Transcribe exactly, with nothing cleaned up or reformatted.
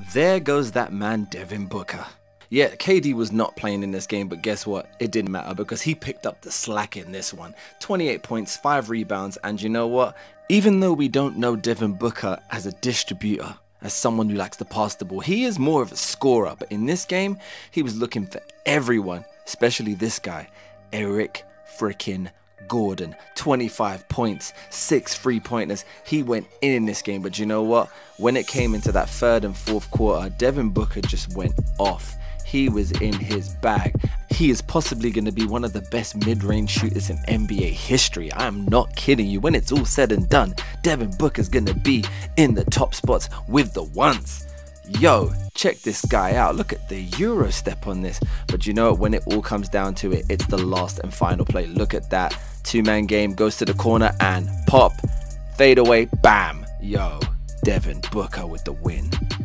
There goes that man Devin Booker. Yeah, K D was not playing in this game, but guess what? It didn't matter because he picked up the slack in this one. twenty-eight points, five rebounds, and you know what? Even though we don't know Devin Booker as a distributor, as someone who likes to pass the ball, he is more of a scorer. But in this game, he was looking for everyone, especially this guy, Eric freaking Gordon. twenty-five points, six three-pointers. He went in in this game, but you know what? When it came into that third and fourth quarter, Devin Booker just went off. He was in his bag. He is possibly going to be one of the best mid-range shooters in N B A history. I'm not kidding you. When it's all said and done, Devin Booker is going to be in the top spots with the ones. Yo, check this guy out. Look at the Euro step on this. But you know what? When it all comes down to it, it's the last and final play. Look at that. Two-man game, goes to the corner and pop. Fade away, bam. Yo, Devin Booker with the win.